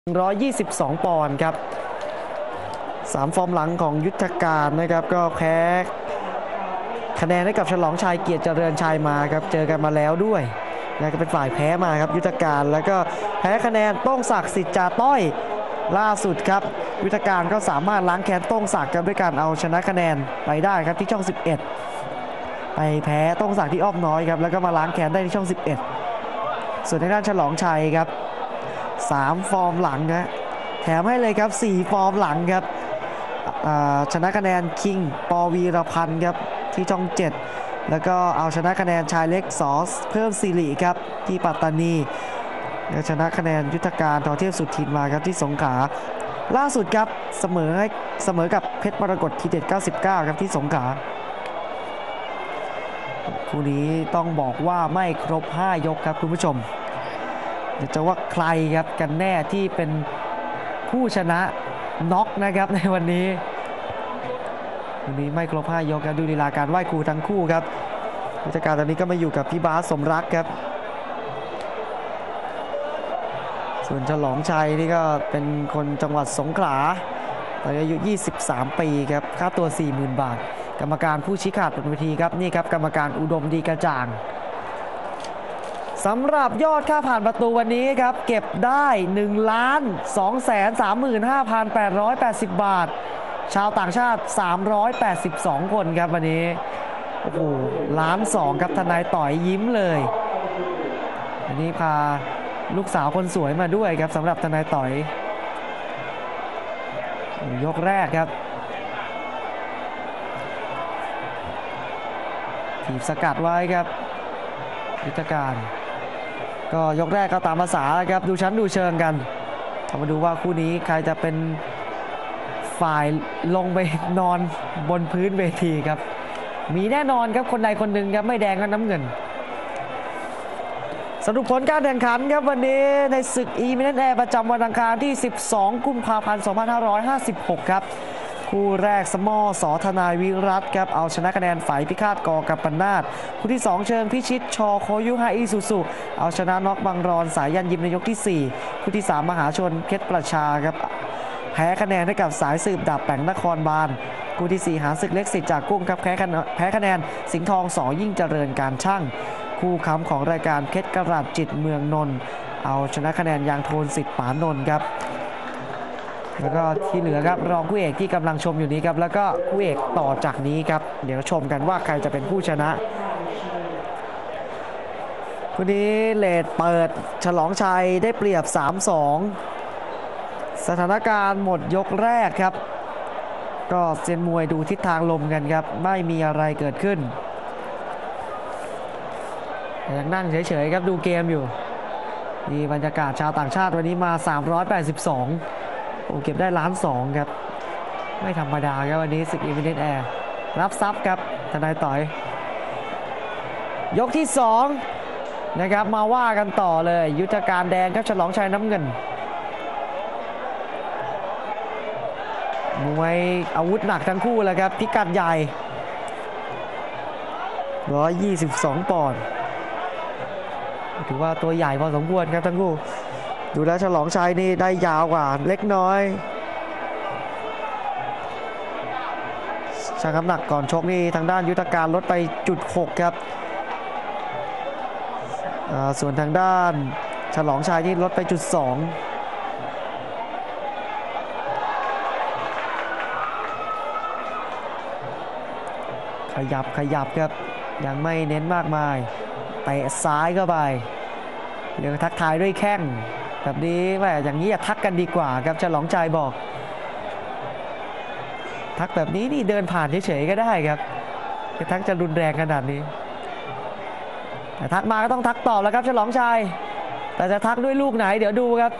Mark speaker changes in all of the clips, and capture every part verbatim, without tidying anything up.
Speaker 1: หนึ่งร้อยยี่สิบสองปอนด์ครับสามฟอร์มหลังของยุทธการนะครับก็แพ้คะแนนให้กับฉลองชัยเกียรติเจริญชัยมาครับเจอกันมาแล้วด้วยนะก็เป็นฝ่ายแพ้มาครับยุทธการแล้วก็แพ้คะแนนโต้งศักดิ์สิทธิ์จ่าต้อยล่าสุดครับยุทธการก็สามารถล้างแค้นโต้งศักดิ์ครับด้วยการเอาชนะคะแนนไปได้ครับที่ช่องสิบเอ็ดไปแพ้โต้งศักดิ์ที่อ้อมน้อยครับแล้วก็มาล้างแค้นได้ที่ช่องสิบเอ็ดส่วนทางด้านฉลองชัยครับสามฟอร์มหลังนะแถมให้เลยครับสี่ฟอร์มหลังครับชนะคะแนนคิงปวีรพันธ์ครับที่ช่องเจ็ดแล้วก็เอาชนะคะแนนชายเล็กสอเพิ่มสิริครับที่ปัตตานีแล้วชนะคะแนนยุทธการทอเทพสุทินมาครับที่สงขลาล่าสุดครับเสมอให้เสมอกับเพชรมรกตทีเด็ดเก้าสิบเก้าครับที่สงขลาคู่นี้ต้องบอกว่าไม่ครบห้ายกครับคุณผู้ชมจะว่าใครครับกันแน่ที่เป็นผู้ชนะน็อกนะครับในวันนี้วันนี้ไม่ครบห้ายกครับดูลีลาการไหว้ครูทั้งคู่ครับผู้จัดการตอนนี้ก็มาอยู่กับพี่บาสสมรักครับส่วนฉลองชัยนี่ก็เป็นคนจังหวัดสงขลาตอนนี้อายุยี่สิบสามปีครับค่าตัว สี่หมื่น บาทกรรมการผู้ชี้ขาดบนเวทีครับนี่ครับกรรมการอุดมดีกระจ่างสำหรับยอดค่าผ่านประตูวันนี้ครับเก็บได้ หนึ่งล้าน สองแสนสามหมื่นห้าพันแปดร้อยแปดสิบ บาทชาวต่างชาติสามร้อยแปดสิบสองคนครับวันนี้โอ้โหล้านสองครับทนายต่อยยิ้มเลยวันนี้พาลูกสาวคนสวยมาด้วยครับสำหรับทนายต่อยยกแรกครับถีบสกัดไว้ครับยุทธการก็ยกแรกก็ตามภาษาครับดูชั้นดูเชิงกันเรามาดูว่าคู่นี้ใครจะเป็นฝ่ายลงไปนอนบนพื้นเวทีครับมีแน่นอนครับคนใดคนหนึ่งครับไม่แดงก็น้ำเงินสรุปผลการแข่งขันครับวันนี้ในศึก อี มิเนนต์ แอร์ ประจำวันอังคารที่สิบสองกุมภาพันธ์สองพันห้าร้อยห้าสิบหกครับคู่แรกสมอสอทนายวิรัตครับเอาชนะคะแนนฝ่ายพิฆาตกอกับปนาถคู่ที่สองเชิงพิชิตชอโคยุฮาอิสุสุเอาชนะน็อกบังรอนสายยันยิมในยกที่สี่คู่ที่สามมหาชนเพชรประชาครับแพ้คะแนนให้กับสายสืบดาบแป่งนครบาลคู่ที่สี่หาศึกเล็กสิทธิ์จากกุ้งครับแพ้แพ้คะแนนสิงห์ทองสอยิ่งเจริญการช่างคู่ค้ำของรายการเพชรกระดจิตเมืองนนท์เอาชนะคะแนนยางโทนสิทธิ์ปานนท์ครับแล้วก็ที่เหลือครับรองคู่เอกที่กำลังชมอยู่นี้ครับแล้วก็คู่เอกต่อจากนี้ครับเดี๋ยวชมกันว่าใครจะเป็นผู้ชนะคู่นี้เลดเปิดฉลองชัยได้เปรียบ สามสอง สถานการณ์หมดยกแรกครับก็เซียนมวยดูทิศทางลมกันครับไม่มีอะไรเกิดขึ้นยังนั่งเฉยๆครับดูเกมอยู่มีบรรยากาศชาวต่างชาติวันนี้มาสามร้อยแปดสิบสองโอ้เก็บได้ล้านสองครับไม่ธรรมดาครับวันนี้ศึก อี มิเนนต์ แอร์ รับทรัพย์ครับทนายต่อยยกที่สองนะครับมาว่ากันต่อเลยยุทธการแดงครับฉลองชัยน้ำเงินมวยอาวุธหนักทั้งคู่แล้วครับพิกัดใหญ่หนึ่งร้อยยี่สิบสองปอนด์ถือว่าตัวใหญ่พอสมควรครับทั้งคู่ดูแล้วฉลองชัยนี่ได้ยาวกว่าเล็กน้อยชั่งน้ำหนักก่อนชกนี่ทางด้านยุทธการลดไปจุดหกครับส่วนทางด้านฉลองชัยนี่ลดไปจุดสองขยับขยับครับยังไม่เน้นมากมายเตะซ้ายเข้าไปเดี๋ยวทักทายด้วยแข้งแบบนี้แหมอย่างนี้อย่าทักกันดีกว่าครับฉลองชัยบอกทักแบบนี้นี่เดินผ่านเฉยๆก็ได้ครับจะทักจะรุนแรงขนาดนี้แต่ทักมาก็ต้องทักตอบแล้วครับฉลองชัยแต่จะทักด้วยลูกไหนเดี๋ยวดูครับ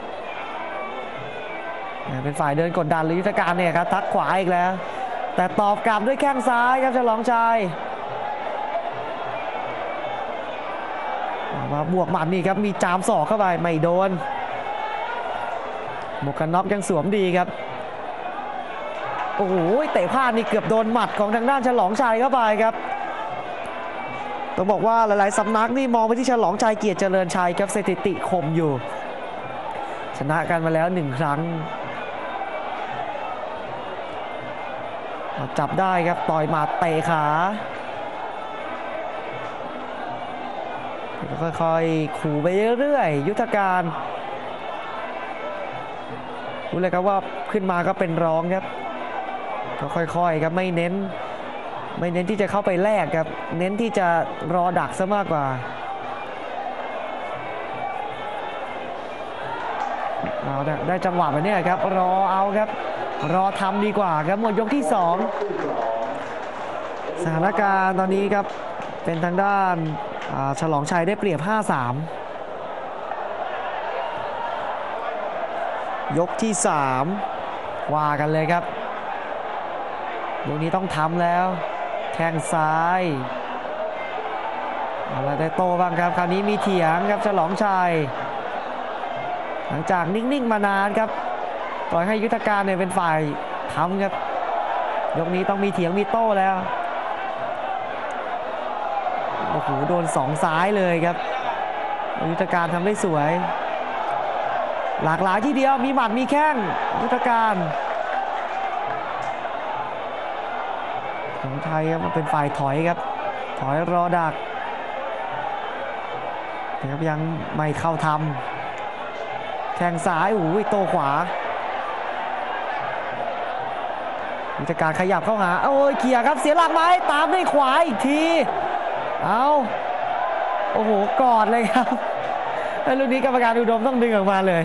Speaker 1: เป็นฝ่ายเดินกดดันหรือยุทธการเนี่ยครับทักขวาอีกแล้วแต่ตอบกลับด้วยแข้งซ้ายครับฉลองชัยมาบวกหมัดนี่ครับมีจามศอกเข้าไปไม่โดนหมวกกันน็อกยังสวมดีครับโอ้โหเตะพลาดนี่เกือบโดนหมัดของทางด้านฉลองชัยเข้าไปครับต้องบอกว่าหลายๆสำนักนี่มองไปที่ฉลองชัยเกียรติเจริญชัยครับสถิติคมอยู่ชนะกันมาแล้วหนึ่งครั้งจับได้ครับต่อยหมัดเตะขาค่อยๆขู่ไปเรื่อยๆยุทธการรู้เลยครับว่าขึ้นมาก็เป็นรองครับก็ค่อยๆครับไม่เน้นไม่เน้นที่จะเข้าไปแลกครับเน้นที่จะรอดักซะมากกว่าเอาได้จังหวะแบบนี้ครับรอเอาครับรอทำดีกว่าครับหมดยกที่สองสถานการณ์ตอนนี้ครับเป็นทางด้านฉลองชัยได้เปรียบ ห้าสาม ยกที่สามว่ากันเลยครับยกนี้ต้องทำแล้วแข้งซ้ายอะไรได้โตบ้างครับคราวนี้มีเถียงครับฉลองชัยหลังจากนิ่งๆมานานครับปล่อยให้ยุทธการเนี่ยเป็นฝ่ายทำครับยกนี้ต้องมีเถียงมีโต้แล้วโอ้โหโดนสองซ้ายเลยครับยุทธการทำได้สวยหลากหลายที่เดียวมีหมัดมีแข้งยุทธการของไทยครับมันเป็นฝ่ายถอยครับถอยรอดักนะครับยังไม่เข้าทำแข้งซ้ายโอ้ยโตขวายุทธการขยับเข้าหาโอ้ยเขี่ยครับเสียหลักไหมตามด้วยขวาอีกทีเอาโอ้โหกอดเลยครับแล้วลูกนี้กรรมการอุดมต้องดึงออกมาเลย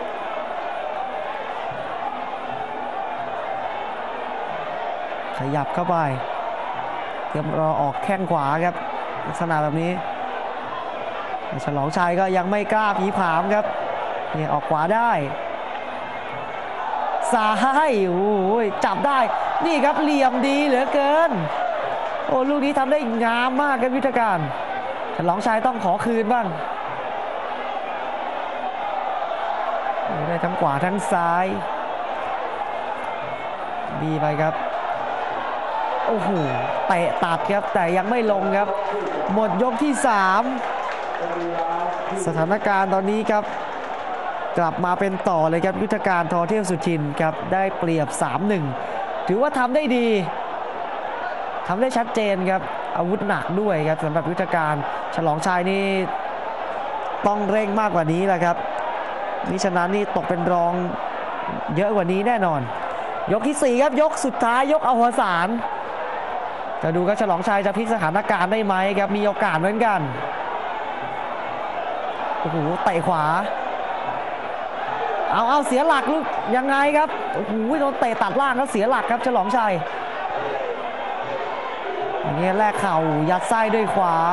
Speaker 1: ขยับเข้าไปเตรียมรอออกแข้งขวาครับลักษณะแบบนี้ฉลองชัยก็ยังไม่กล้าผีผามครับนี่ออกขวาได้ซ้ายโอ้ยจับได้นี่ครับเหลี่ยมดีเหลือเกินโอ้ลูกนี้ทำได้งามมากครับยุทธการฉลองชัยต้องขอคืนบ้างได้ทั้งขวาทั้งซ้ายบีไปครับโอ้โหเตะตัดครับแต่ยังไม่ลงครับหมดยกที่สามสถานการณ์ตอนนี้ครับกลับมาเป็นต่อเลยครับยุทธการทอเทพสุทินครับได้เปรียบ สามหนึ่ง ถือว่าทำได้ดีทำได้ชัดเจนครับอาวุธหนักด้วยครับสำหรับยุทธการฉลองชัยนี่ต้องเร่งมากกว่านี้แหละครับมิฉะนั้นนี่ตกเป็นรองเยอะกว่านี้แน่นอนยกที่สี่ครับยกสุดท้ายยกอวสานจะดูครับฉลองชัยจะพลิกสถานการณ์ได้ไหมครับมีโอกาสเหมือนกันโอ้โหเตะขวาเอาเอาเสียหลักลูกยังไงครับโอ้โหโดนเตะตัดล่างแล้วเสียหลักครับฉลองชัยอย่างนี้แลกเข่ายัดไส้ด้วยขวา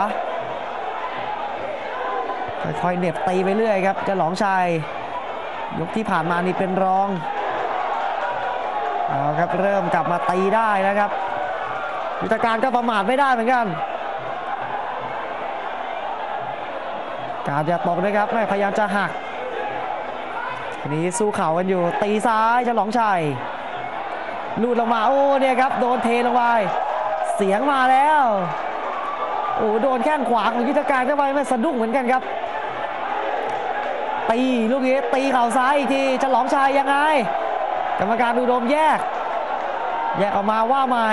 Speaker 1: ค่อยๆเหน็บตีไปเรื่อยครับฉลองชัยยกที่ผ่านมานี่เป็นรองเอาครับเริ่มกลับมาตีได้นะครับยุทธการก็ประมาทไม่ได้เหมือนกันการจะตกนะครับไม่พยายามจะหักทีนี้สู้เข่ากันอยู่ตีซ้ายฉลองชัยลูดลงมาโอ้เนี่ยครับโดนเทลงไปเสียงมาแล้วโอ้โดนแข้งขวาของยุทธการเข้าไปไม่สะดุ้งเหมือนกันครับตีลูกนี้ตีเข่าซ้ายอีกทีฉลองชัยยังไงกรรมการอุดมแยกแยกออกมาว่าใหม่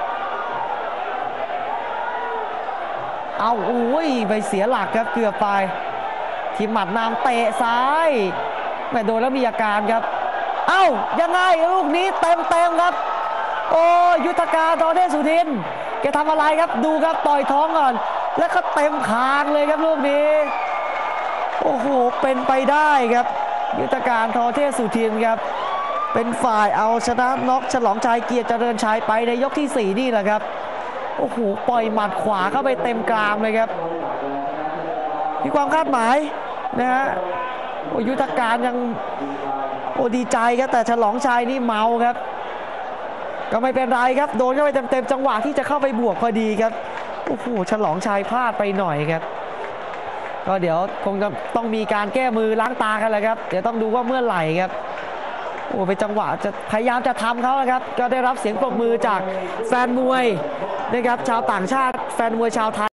Speaker 1: เอาอุ้ยไปเสียหลักครับเกือบไปทีมหมัดนำเตะซ้ายแม่โดนแล้วมีอาการครับเอ้ายังไงลูกนี้เต็มเต็มครับโอ้ยุทธการทอเทพสุทินแกทำอะไรครับดูครับต่อยท้องก่อนแล้วก็เต็มคางเลยครับลูกนี้โอ้โหเป็นไปได้ครับยุทธการทอเทพสุทินครับเป็นฝ่ายเอาชนะน็อกฉลองชัยเกียรติเจริญชัยไปในยกที่สี่นี่แหละครับโอ้โหปล่อยหมัดขวาเข้าไปเต็มกรามเลยครับมีความคาดหมายนะฮะโอ้ยุทธการยังโอ้ดีใจครับแต่ฉลองชัยนี่เมาครับก็ไม่เป็นไรครับโดนเข้าไปเต็มๆจังหวะที่จะเข้าไปบวกพอดีครับโอ้โหฉลองชัยพลาดไปหน่อยครับก็เดี๋ยวคงจะต้องมีการแก้มือล้างตากันแหละครับเดี๋ยวต้องดูว่าเมื่อไหร่ครับโอ้เป็นจังหวะจะพยายามจะทำเขาครับก็ได้รับเสียงปรบมือจากแฟนมวยนะครับชาวต่างชาติแฟนมวยชาวไทย